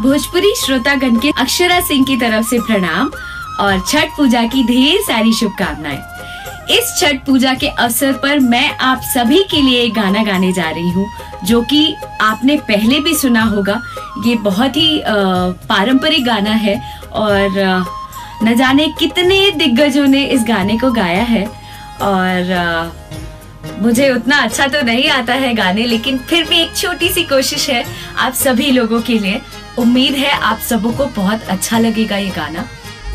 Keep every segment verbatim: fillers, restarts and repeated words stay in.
भोजपुरी श्रोतागण के अक्षरा सिंह की तरफ से प्रणाम और छठ पूजा की ढेर सारी शुभकामनाएं। इस छठ पूजा के अवसर पर मैं आप सभी के लिए एक गाना गाने जा रही हूँ जो कि आपने पहले भी सुना होगा। ये बहुत ही पारंपरिक गाना है और न जाने कितने दिग्गजों ने इस गाने को गाया है और मुझे उतना अच्छा तो नहीं आता है गाने, लेकिन फिर भी एक छोटी सी कोशिश है आप सभी लोगों के लिए। उम्मीद है आप सबों को बहुत अच्छा लगेगा ये गाना।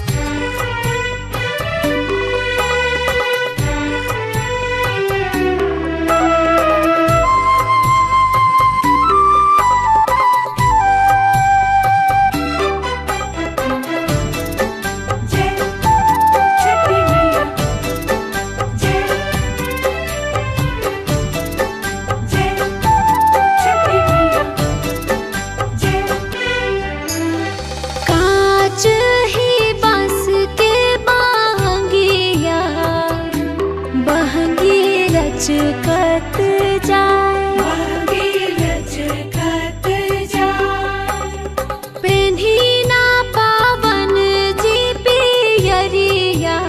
लचकत जाए महंगी लचकत जाए, पेन्ही ना पावन जी पियरिया,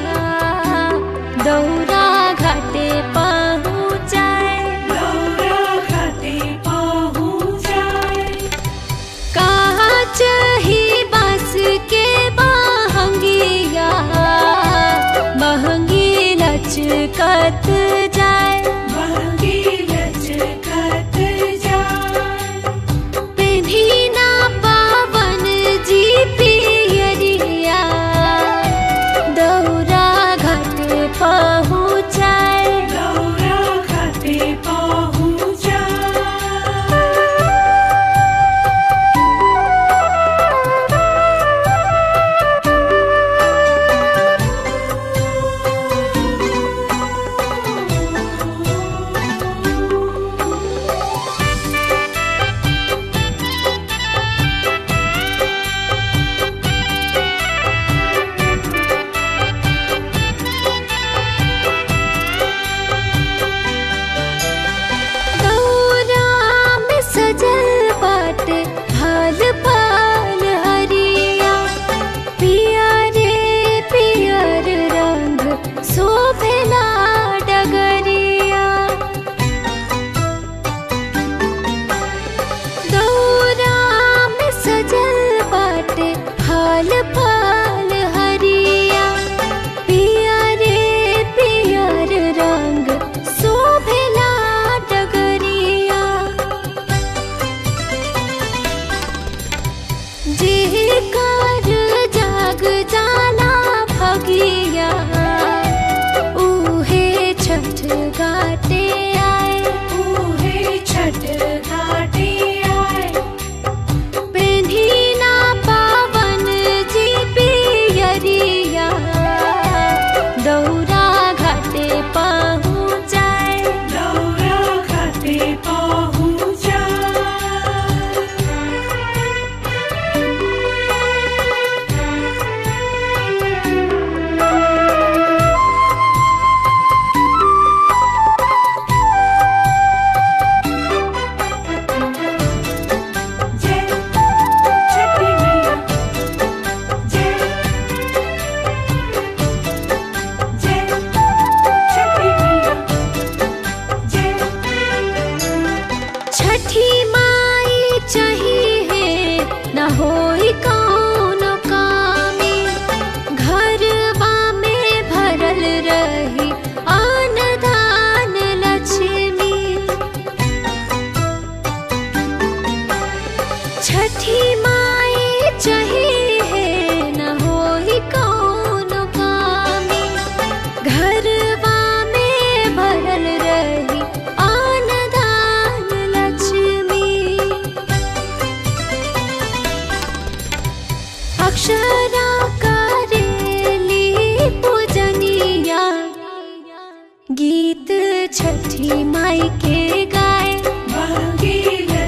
दौरा घाटे पहुँचाए दौरा घाटे पहुँचाए, कांच ही बांस के महंगिया महंगी लचकत जाए गीत छठी माई के गाए महंगी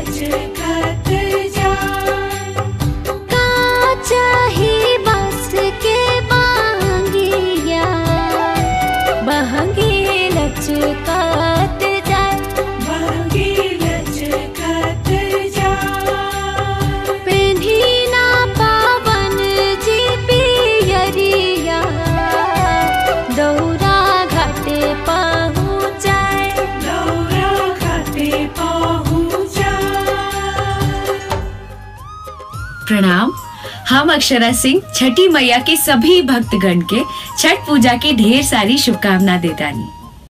लचकत जाए, कांच ही बांस के महंगिया महंगी लचकत जाए महंगी लचकत जाए, पेन्ही प्रणाम। हम अक्षरा सिंह छठी मैया के सभी भक्तगण के छठ पूजा की ढेर सारी शुभकामना देतानी।